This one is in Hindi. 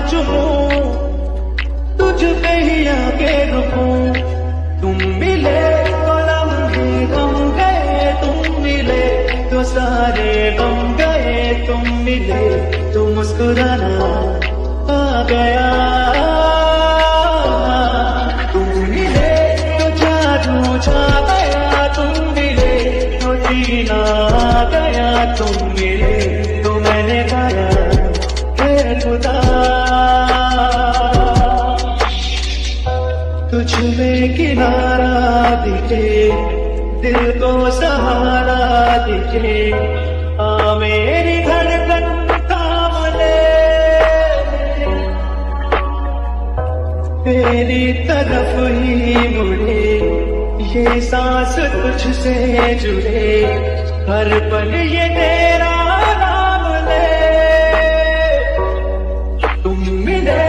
चुनूं, तुझ पे ही आके रुकूं। तुम मिले तो लम्हे गम गए, तुम मिले तो सारे गम गए। तुम मिले तो मुस्कुराना आ गया, तुम मिले तो जादू छा गया। तुम मिले तो जीना आ गया, तुम मिले तो मैंने गाया है खुदा। तुझ में किनारा दिखे, दिल को सहारा दिखे। आ मेरी धड़कन थाम ले, तेरी तरफ ही मुड़े। ये सांस तुझसे जुड़े, हर पल ये तेरा नाम ले। तुम मिले